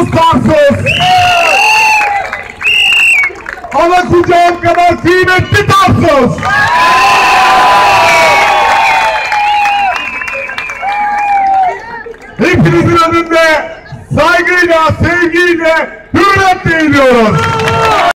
Tarsus Tarsus. Ana kucağım kadar kıymetli Tarsus. Hepinizin önünde saygıyla, sevgiyle, hürmetle eğiliyoruz.